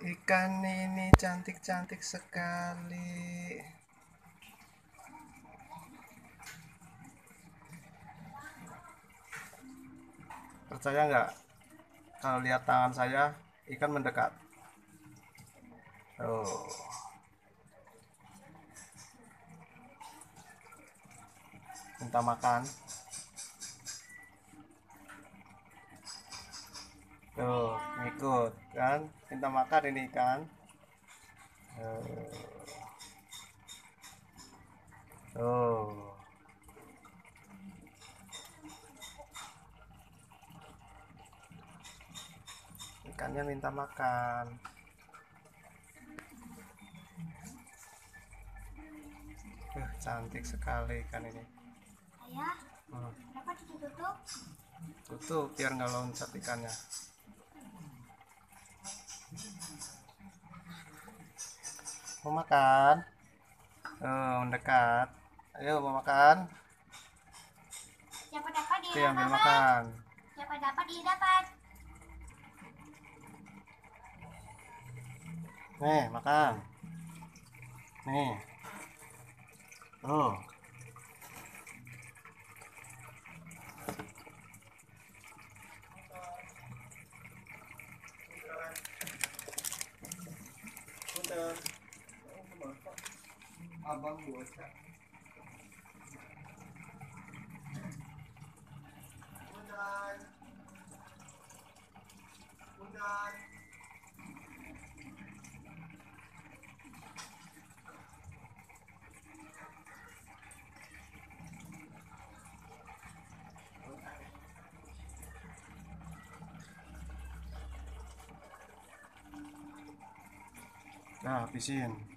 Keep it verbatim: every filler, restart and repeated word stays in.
Ikan ini cantik-cantik sekali. Percaya nggak? Kalau lihat tangan saya, ikan mendekat. Oh, minta makan. Tuh, ngikut kan? Minta makan ini ikan. Oh, tuh. Ikannya minta makan. Uh, cantik sekali ikan ini. Ayah, Hmm. kenapa ditutup? Tutup biar nggak loncat ikannya. Mau makan? Oh, mendekat. Ayo mau makan? Siapa dapat dia Oke, ambil dapat. makan. Siapa dapat dia dapat. Nih, makan. Nih. Oh. Punten. Abang bocah. Punten. Punten. Nah, habisin.